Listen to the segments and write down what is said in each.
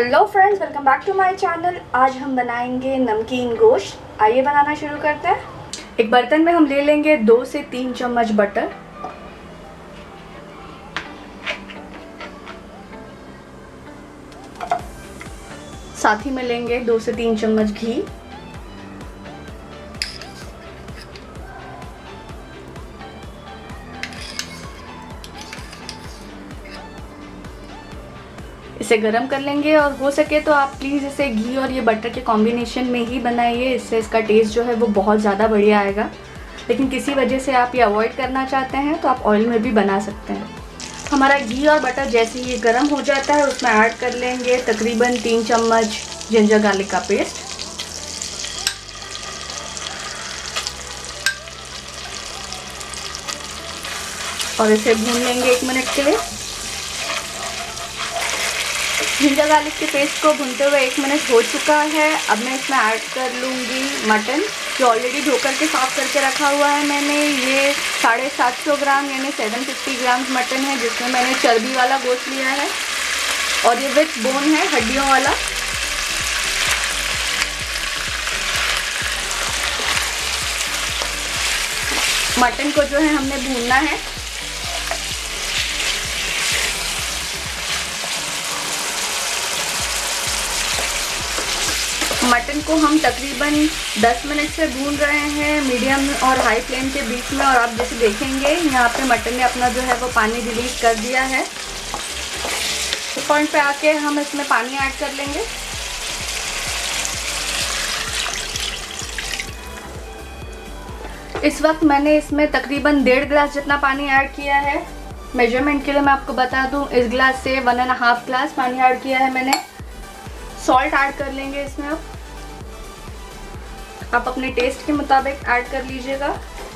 Hello friends, welcome back to my channel. आज हम बनाएंगे नमकीन गोश्त। आइए बनाना शुरू करते हैं। एक बर्तन में हम ले लेंगे 2 से 3 चम्मच बटर, साथ ही में लेंगे 2 से 3 चम्मच घी, इसे गरम कर लेंगे। और हो सके तो आप प्लीज़ इसे घी और ये बटर के कॉम्बिनेशन में ही बनाइए, इससे इसका टेस्ट जो है वो बहुत ज़्यादा बढ़िया आएगा। लेकिन किसी वजह से आप ये अवॉइड करना चाहते हैं तो आप ऑयल में भी बना सकते हैं। हमारा घी और बटर जैसे ही गर्म हो जाता है उसमें ऐड कर लेंगे तकरीबन 3 चम्मच जिंजर गार्लिक का पेस्ट, और इसे भून लेंगे 1 मिनट के लिए। जिंजर गार्लिक के पेस्ट को भूनते हुए 1 मिनट हो चुका है। अब मैं इसमें ऐड कर लूँगी मटन, जो ऑलरेडी धोकर के साफ़ करके रखा हुआ है मैंने। ये 750 ग्राम यानी 750 ग्राम मटन है, जिसमें मैंने चर्बी वाला गोश्त लिया है और ये विथ बोन है, हड्डियों वाला। मटन को जो है हमने भूनना है। मटन को हम तकरीबन 10 मिनट से भून रहे हैं मीडियम और हाई फ्लेम के बीच में। और आप जैसे देखेंगे यहाँ पे मटन ने अपना जो है वो पानी रिलीज कर दिया है। इस पॉइंट पे आके हम इसमें पानी ऐड कर लेंगे। इस वक्त मैंने इसमें तकरीबन 1.5 गिलास जितना पानी ऐड किया है। मेजरमेंट के लिए मैं आपको बता दूं, इस गिलास से 1.5 गिलास पानी ऐड किया है मैंने। सॉल्ट ऐड कर लेंगे इसमें। अब आप अपने टेस्ट के मुताबिक ऐड कर लीजिएगा।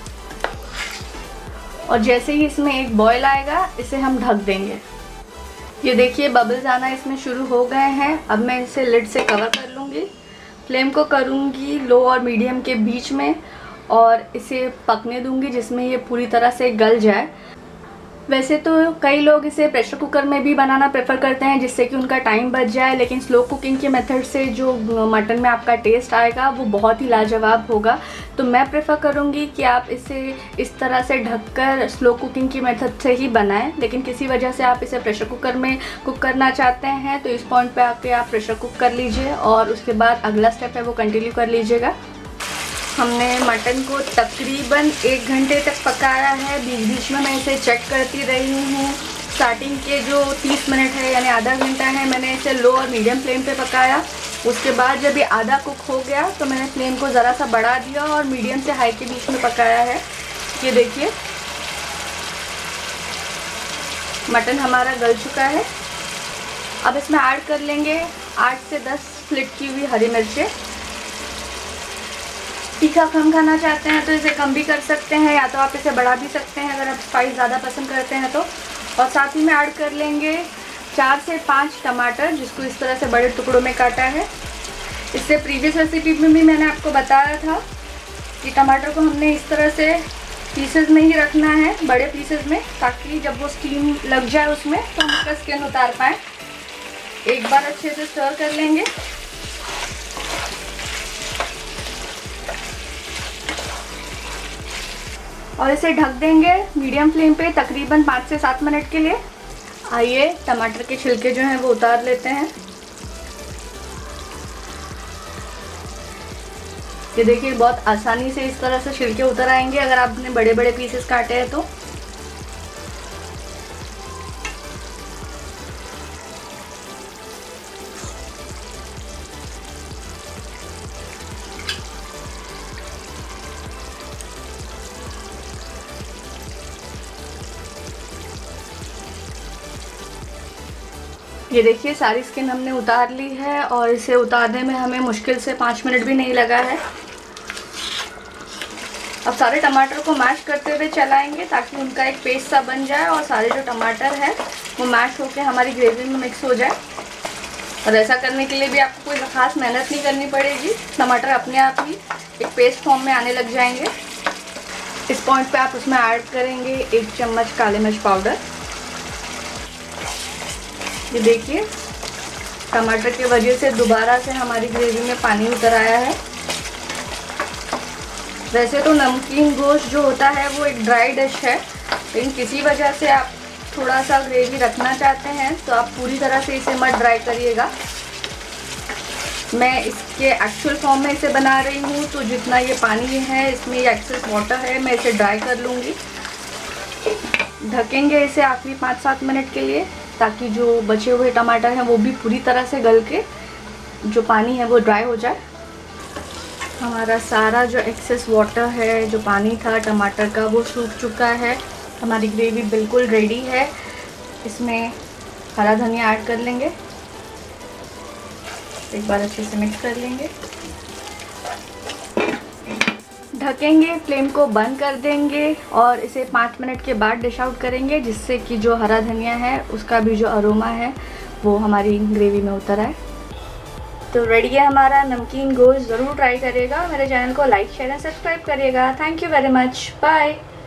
और जैसे ही इसमें एक बॉयल आएगा इसे हम ढक देंगे। ये देखिए बबल्स आना इसमें शुरू हो गए हैं। अब मैं इसे लिड से कवर कर लूँगी। फ्लेम को करूँगी लो और मीडियम के बीच में और इसे पकने दूँगी जिसमें ये पूरी तरह से गल जाए। वैसे तो कई लोग इसे प्रेशर कुकर में भी बनाना प्रेफर करते हैं जिससे कि उनका टाइम बच जाए, लेकिन स्लो कुकिंग के मेथड से जो मटन में आपका टेस्ट आएगा वो बहुत ही लाजवाब होगा। तो मैं प्रेफर करूँगी कि आप इसे इस तरह से ढककर स्लो कुकिंग की मेथड से ही बनाएं। लेकिन किसी वजह से आप इसे प्रेशर कुकर में कुक करना चाहते हैं तो इस पॉइंट पे आके आप प्रेशर कुक कर लीजिए और उसके बाद अगला स्टेप है वो कंटिन्यू कर लीजिएगा। हमने मटन को तकरीबन 1 घंटे तक पकाया है। बीच बीच में मैं इसे चेक करती रही हूँ। स्टार्टिंग के जो 30 मिनट है यानी आधा घंटा है मैंने इसे लो और मीडियम फ्लेम पे पकाया। उसके बाद जब ये आधा कुक हो गया तो मैंने फ्लेम को ज़रा सा बढ़ा दिया और मीडियम से हाई के बीच में पकाया है। ये देखिए मटन हमारा गल चुका है। अब इसमें ऐड कर लेंगे 8 से 10 स्प्लिट की हुई हरी मिर्चें। तीखा कम खाना चाहते हैं तो इसे कम भी कर सकते हैं, या तो आप इसे बढ़ा भी सकते हैं अगर आप स्पाइस ज़्यादा पसंद करते हैं तो। और साथ ही में ऐड कर लेंगे 4 से 5 टमाटर, जिसको इस तरह से बड़े टुकड़ों में काटा है। इससे प्रीवियस रेसिपी में भी मैंने आपको बताया था कि टमाटर को हमने इस तरह से पीसेस में ही रखना है, बड़े पीसेस में, ताकि जब वो स्टीम लग जाए उसमें तो हम उसका स्किन उतार पाएँ। एक बार अच्छे से स्टर कर लेंगे। और इसे ढक देंगे मीडियम फ्लेम पे तकरीबन 5 से 7 मिनट के लिए। आइए टमाटर के छिलके जो हैं वो उतार लेते हैं। ये देखिए बहुत आसानी से इस तरह से छिलके उतर आएंगे अगर आपने बड़े बड़े पीसेस काटे हैं तो। ये देखिए सारी स्किन हमने उतार ली है और इसे उतारने में हमें मुश्किल से 5 मिनट भी नहीं लगा है। अब सारे टमाटर को मैश करते हुए चलाएंगे ताकि उनका एक पेस्ट सा बन जाए और सारे जो टमाटर है वो मैश होकर हमारी ग्रेवी में मिक्स हो जाए। और ऐसा करने के लिए भी आपको कोई ख़ास मेहनत नहीं करनी पड़ेगी, टमाटर अपने आप ही एक पेस्ट फॉर्म में आने लग जाएंगे। इस पॉइंट पे आप उसमें ऐड करेंगे 1 चम्मच काले मिर्च पाउडर। ये देखिए टमाटर की वजह से दोबारा से हमारी ग्रेवी में पानी उतर आया है। वैसे तो नमकीन गोश्त जो होता है वो एक ड्राई डिश है, लेकिन किसी वजह से आप थोड़ा सा ग्रेवी रखना चाहते हैं तो आप पूरी तरह से इसे मत ड्राई करिएगा। मैं इसके एक्चुअल फॉर्म में इसे बना रही हूँ, तो जितना ये पानी है इसमें ये एक्सेस वाटर है, मैं इसे ड्राई कर लूँगी। ढकेंगे इसे आखिरी 5-7 मिनट के लिए, ताकि जो बचे हुए टमाटर हैं वो भी पूरी तरह से गल के जो पानी है वो ड्राई हो जाए। हमारा सारा जो एक्सेस वाटर है, जो पानी था टमाटर का, वो सूख चुका है। हमारी ग्रेवी बिल्कुल रेडी है। इसमें हरा धनिया ऐड कर लेंगे, एक बार अच्छे से मिक्स कर लेंगे, ढकेंगे, फ्लेम को बंद कर देंगे और इसे 5 मिनट के बाद डिश आउट करेंगे, जिससे कि जो हरा धनिया है उसका भी जो अरोमा है वो हमारी ग्रेवी में उतर आए। तो रेडी है हमारा नमकीन गोश्त। ज़रूर ट्राई करिएगा। मेरे चैनल को लाइक शेयर एंड सब्सक्राइब करिएगा। Thank you very much. Bye.